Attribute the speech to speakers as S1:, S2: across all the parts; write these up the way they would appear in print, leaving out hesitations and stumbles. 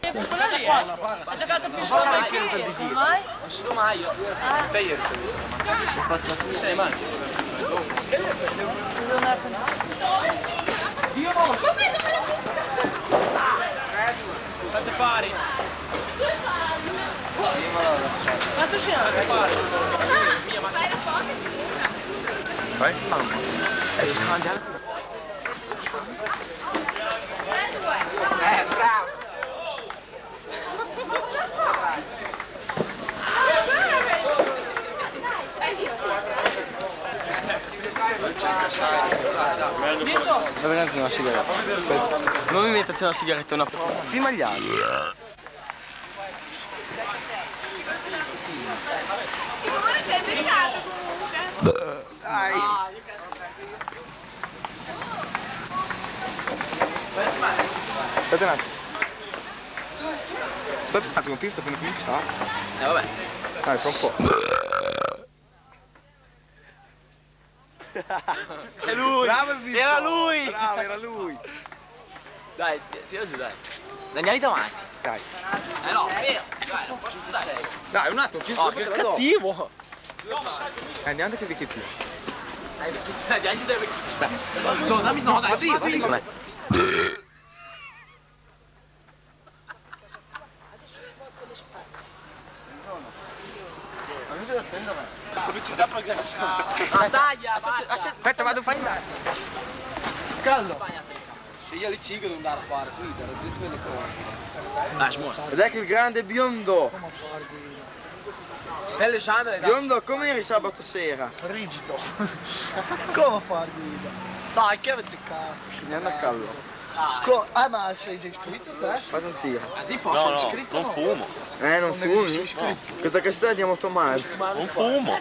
S1: Ha giocato più squadra di te. Mai?
S2: Non mai io. Te ieri sei. Se ne mangi. Io no. Fate pari.
S1: Quanto c'è?
S2: Fate pari. Mia ma
S3: Vai? Si mangia.
S4: Bravo!
S3: Dove anzi una sigaretta? Non mi metterci una sigaretta, una prima gli altri. Dai! Aspetta un attimo. Aspetta un attimo, pista appena comincia.
S2: vabbè.
S3: Dai, fra un po'.
S2: È lui!
S3: Bravo Zippo!
S2: Era lui!
S3: Bravo, era lui!
S2: Dai, tira giù, dai. Andiamo davanti.
S3: Dai.
S2: No, fermo. Dai, non posso dai.
S3: Dai, un attimo,
S2: Oh, che cattivo!
S3: Andiamo che vecchiettino.
S2: Dai, vecchietti, dai, andiamo dai vecchietti. Aspetta. No, dammi, no, dai, sì. Pubblicità progressiva. Taglia!
S3: Aspetta, vado a fare.
S2: Caldo! Se io li cigo devo andare a fare qui, per tutte le cose. Dai, smostra.
S3: Ed ecco il grande biondo.
S2: Belle sandre, dai.
S3: Biondo, come eri sabato sera?
S4: Rigido. Come far guida?
S2: Dai, che avete
S4: Cazzo.
S3: Andiamo a callo.
S4: Ma sei già iscritto te?
S3: Fai un tiro.
S2: Così posso iscritto?
S5: Non fumo.
S3: Non fumi? No. Questa cassetta andiamo a Tommaso.
S5: Non fumo.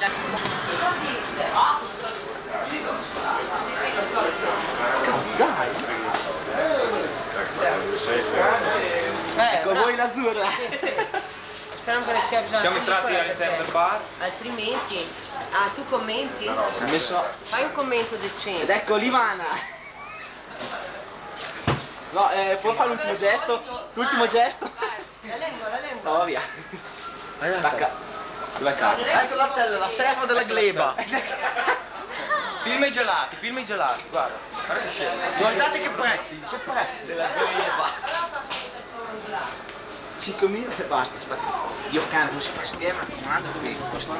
S2: Ecco, voi in azzurra.
S1: Speriamo che ci sia bisogno.
S2: Siamo entrati all'interno del bar.
S1: Altrimenti. Ah, tu commenti?
S2: Ha messo...
S1: Fai un commento
S2: Ed
S1: decente.
S2: ecco l'Ivana. No, può fare l'ultimo gesto? L'ultimo gesto?
S1: La lingua.
S2: No, via. Stacca. Dove cade? Ecco la tela, la serva della gleba. Filma i gelati, guarda. Guarda che scemo.
S3: Guardate che prezzi, che prezzi.
S2: Della gleba. 5.000 e basta, sta qui. Io cane non si fa schema, comando qui. Costa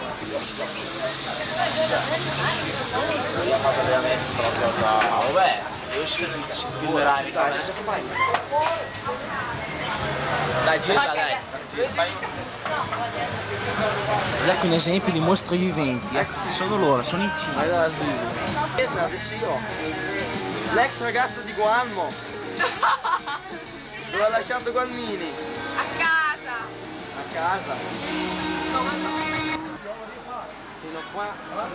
S2: vabbè, io si filmerai. Dai, adesso fai. Dai, gira, dai. Ecco un esempio di mostri viventi, sono loro, sono in Cina.
S3: Allora sì. Esatto, sì io. L'ex ragazza di Gualmo. Dove ha lasciato Gualmini?
S1: A casa.
S3: A casa. Fino a qua.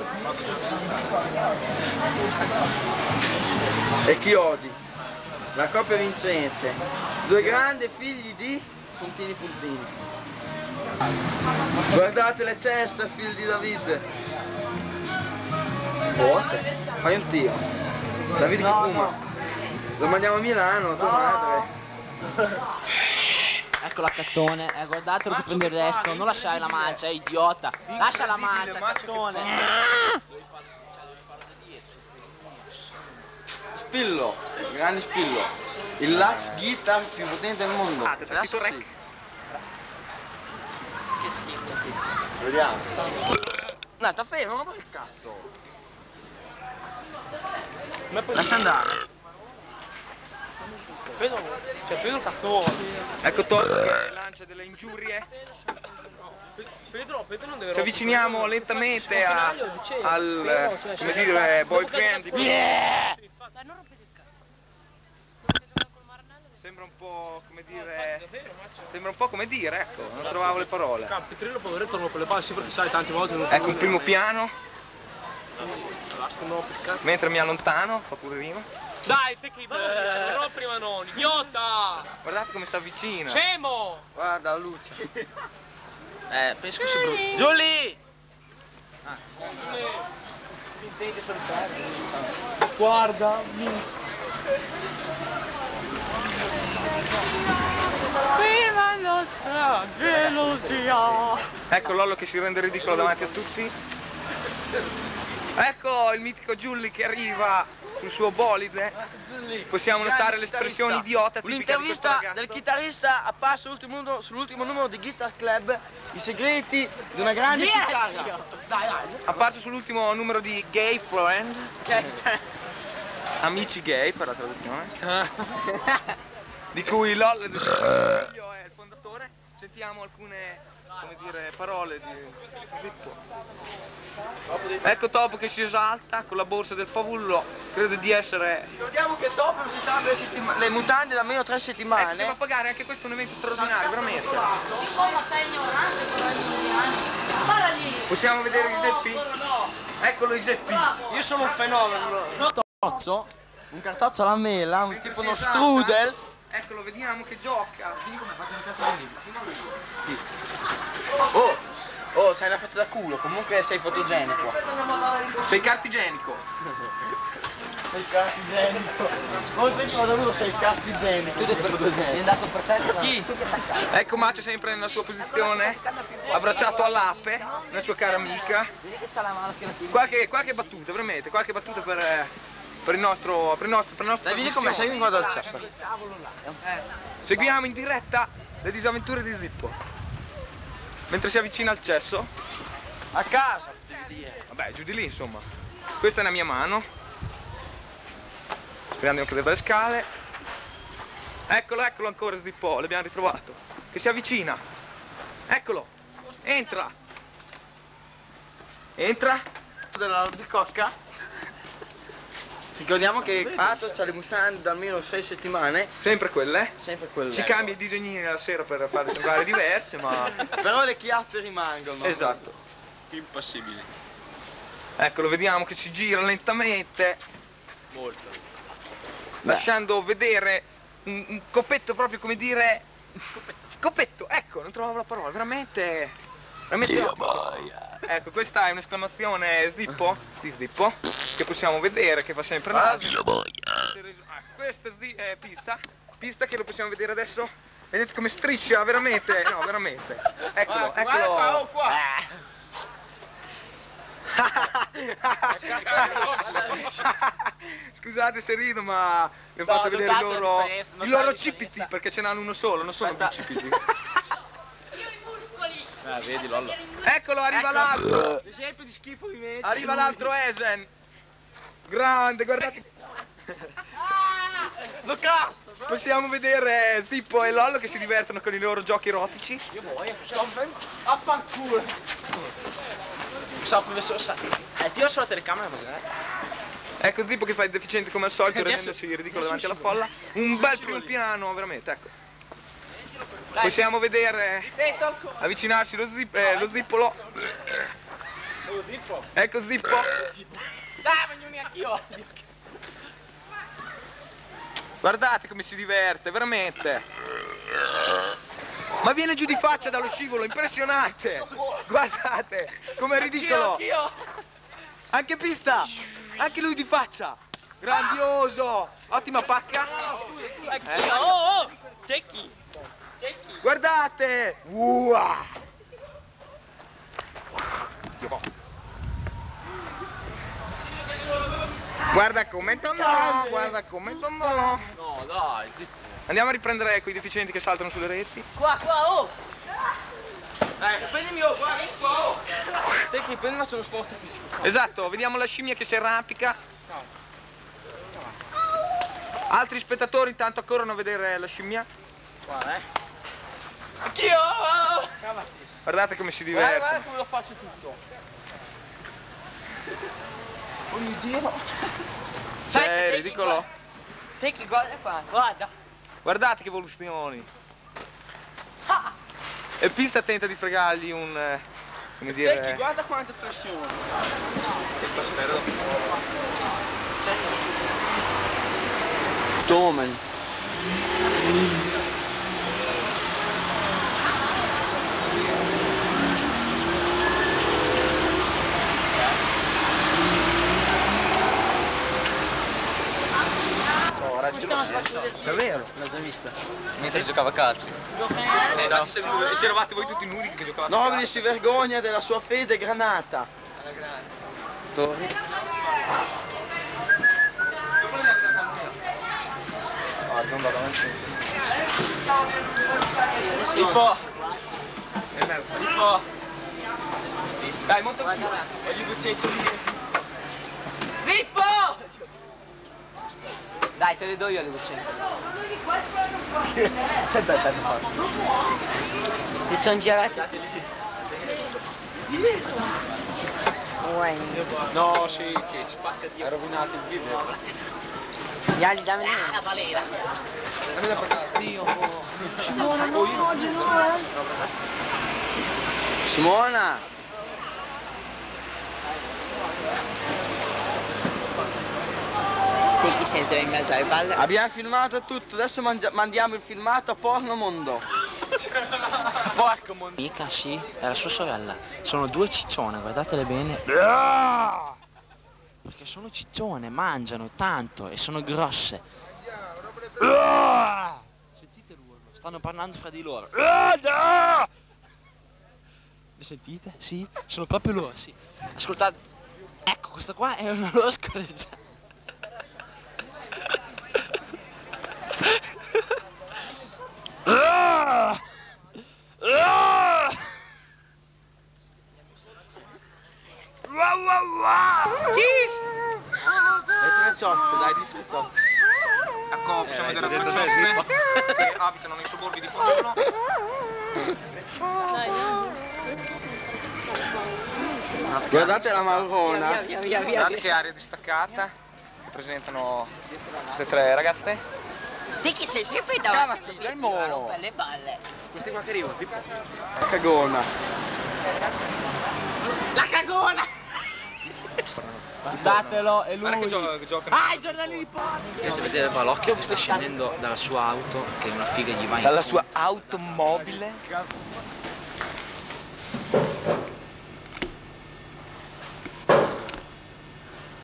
S3: E Chiodi. La coppia vincente. Due grandi figli di puntini puntini. Guardate le ceste, figli di David. Vuote. Fai un tiro. David che fuma. Lo mandiamo a Milano, tua madre.
S2: Ecco l'accattone, guardatelo che prende il resto, non lasciare la mancia, idiota. Lascia la mancia, cattone.
S3: Spillo, grande Spillo. Il Lux Guitar più potente del mondo.
S2: C'è scritto rec. Che schifo.
S3: Vediamo. No, sta fermo, ma che cazzo?
S2: Lascia andare.
S5: Pedro cazzone.
S3: Ecco Toto che lancia delle ingiurie.
S5: Pedro non deve.
S3: Ci avviciniamo lentamente al come dire boyfriend. Sembra un po' come dire, ecco, non trovavo le parole.
S5: Petrino poveretto non con le palle, sì, perché sai tante volte non.
S3: Ecco un primo piano, mentre mi allontano, fa pure rima.
S5: Dai, te che i balli, no prima non, idiota!
S3: Guardate come si avvicina.
S5: Scemo!
S3: Guarda la luce.
S2: Penso che sia brutto. Giù lì!
S3: Intende salutare.
S5: Guarda, Viva la nostra gelosia!
S2: Ecco Lollo che si rende ridicolo davanti a tutti. Ecco il mitico Giulli che arriva sul suo bolide. Possiamo notare l'espressione idiota tipica di questo
S3: Un'intervista
S2: ragazzo.
S3: del chitarrista apparso sull'ultimo numero di Guitar Club, i segreti di una grande chitarra.
S2: Apparso sull'ultimo numero di Gay Friend. Amici gay per la traduzione. Di cui Lollo è il fondatore. Sentiamo alcune, come dire, parole di Zippo. Ecco Topo che si esalta con la borsa del pavullo, credo di essere...
S3: Ricordiamo che dopo si cambia le mutande da almeno 3 settimane.
S2: Devo pagare anche questo è un evento straordinario, veramente. Possiamo vedere Giuseppi? Eccolo Giuseppi.
S3: Io sono un fenomeno. Un cartoccio alla mela, un tipo uno strudel.
S2: Eccolo, vediamo che gioca. Quindi come faccio un cazzo di
S3: Oh, sei una fatta da culo, comunque sei fotogenico.
S2: Sei cartigenico.
S3: Sei cartigenico. Molto in da uno sei cartigenico. Tu sei fotogenico. È andato per te? Chi?
S2: Ecco Macio sempre nella sua posizione, abbracciato all'ape, la sua cara amica. Qualche battuta, veramente, qualche battuta per il nostro
S3: Dai, vieni con me, sei qua dal cesso.
S2: Seguiamo in diretta le disavventure di Zippo. Mentre si avvicina al cesso.
S3: A casa.
S2: Vabbè, giù di lì insomma. Questa è la mia mano. Speriamo di non cadere dalle scale. Eccolo ancora Zippo, l'abbiamo ritrovato. Che si avvicina. Eccolo. Entra. Entra.
S3: Della bicocca. Ricordiamo che Atos c'ha le mutande da almeno 6 settimane.
S2: Sempre quelle.
S3: Sempre quelle.
S2: Ci cambia i disegnini la sera per farle sembrare diverse, ma...
S3: Però le chiazze rimangono.
S2: Esatto.
S3: Impossibili.
S2: Eccolo, vediamo che si gira lentamente.
S3: Molto.
S2: Lasciando vedere un coppetto proprio come dire... Coppetto, ecco, non trovavo la parola, veramente... Ecco, questa è un'esclamazione Zippo, di Zippo, che possiamo vedere, che fa sempre naso. Questa è Pista che lo possiamo vedere adesso. Vedete come striscia, veramente, no, veramente. Eccolo, eccolo. Scusate se rido, ma vi ho fatto vedere il loro cipiti, perché ce n'hanno uno solo, non sono bicipiti.
S3: Vedi Lollo.
S2: Eccolo, arriva l'altro.
S3: Esempio di schifo mi metti.
S2: Arriva l'altro Esen. Grande, guardate.
S3: Lo cazzo!
S2: Possiamo vedere Zippo e Lollo che si divertono con i loro giochi erotici.
S3: Io voglio, affanculo. Tira sulla telecamera,
S2: Ecco Zippo che fa il deficiente come al solito, rendendosi ridicolo davanti alla folla. Un bel primo piano, veramente, ecco. Possiamo vedere avvicinarsi lo Zippolo. Ecco Zippo.
S5: Dai, voglio anch'io!
S2: Guardate come si diverte, veramente. Ma viene giù di faccia dallo scivolo, impressionante. Guardate, com'è ridicolo.
S5: Anch'io!
S2: Anche Pista, anche lui di faccia. Grandioso. Ottima pacca.
S5: Oh! Tecchi!
S2: Guardate. Guarda come tondolo, guarda come tondolo.
S3: No, dai, sì.
S2: Andiamo a riprendere quei deficienti che saltano sulle reti.
S1: Qua, oh!
S3: Dai, prendimi guarda qua, oh. Te che prendi faccio uno sport fisico.
S2: Esatto, vediamo la scimmia che si arrampica. Altri spettatori intanto corrono a vedere la scimmia.
S3: Guarda,
S5: Anch'io!
S2: Guardate come si diverte.
S3: Guarda come lo faccio tutto. Ogni giro.
S2: È ridicolo.
S3: Te che guarda qua, guarda.
S2: Guardate che evoluzioni. E Pista tenta di fregargli un... come dire...
S3: Te che guarda quante flessioni.
S2: Spero.
S3: Tomen. È vero, l'ho già vista.
S2: Mentre giocava a calcio. E c'eravate voi tutti nudi che giocavate a calcio.
S3: Nobili si vergogna della sua fede granata. Torni.
S2: Non vado avanti.
S3: Zippo!
S2: Zippo! Dai, monta qui. Voglio 200 lire. Zippo!
S1: Dai, te le do io le 200. Mi sono girati.
S2: No, sì, che spacca di... Hai rovinato il video.
S1: Gali, dammi la balena.
S3: Simona!
S1: Te chi sente in mezzo alle palle?
S3: Abbiamo filmato tutto, adesso mandiamo il filmato a Porno Mondo.
S2: Porco mondo.
S6: Mica sì, è la sua sorella. Sono due ciccione, guardatele bene. Perché sono ciccione, mangiano tanto e sono grosse. Sentite l'urlo, stanno parlando fra di loro. Le sentite? Sì? Sono proprio loro, sì. Ascoltate. Ecco, questa qua è una loro scorreggiata.
S3: E tre ciozze, dai, di tre ciozze.
S2: Ecco, possiamo vedere tre cioffe che abitano nei sobborghi di Palermo.
S3: Guardate la marrona.
S2: Guardate che area distaccata che presentano queste tre ragazze.
S1: Te chi sei sempre
S3: Cavati, dai mo.
S1: per le palle.
S2: Queste qua che arrivano, zippo.
S3: La cagona.
S1: La cagona!
S6: Guardatelo, è lui.
S2: Guarda che giocano.
S1: Ah, i giornali di porno!
S6: Potete vedere Balocchio che sta scendendo dalla sua auto, che una figa gli va in
S2: Dalla sua automobile.